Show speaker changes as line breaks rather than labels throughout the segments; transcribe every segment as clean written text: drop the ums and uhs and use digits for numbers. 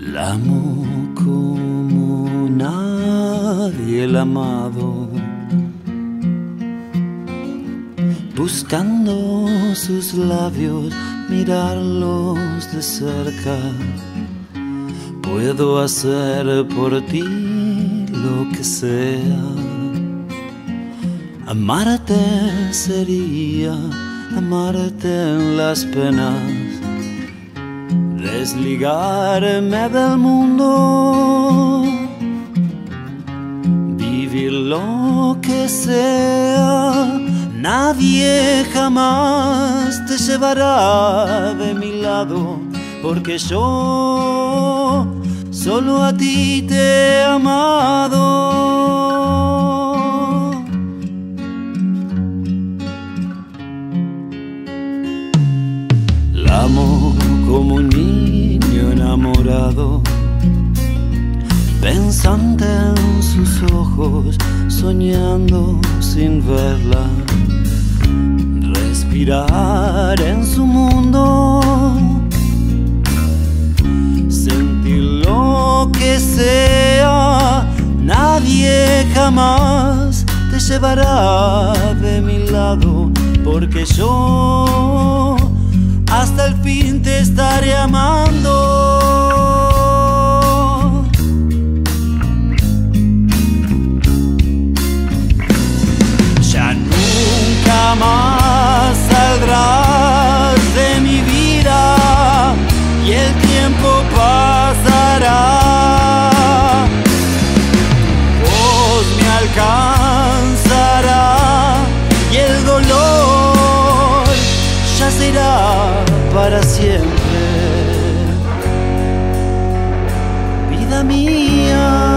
La amo como nadie la ha amado, buscando sus labios, mirarlos de cerca. Puedo hacer por ti lo que sea. Amarte sería amarte en las penas, desligarme del mundo, vivir lo que sea. Nadie jamás te llevará de mi lado, porque yo solo a ti te he amado. La amo como un niño enamorado, pensante en sus ojos, soñando sin verla, respirar en su mundo, sentir lo que sea. Nadie jamás te llevará de mi lado, porque yo hasta el fin te estaré amando. Ya nunca más saldrás de mi vida y el tiempo pasará. Tu voz me alcanzará y el dolor ya será para siempre, vida mía.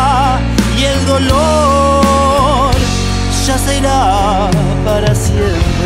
Ya será para siempre.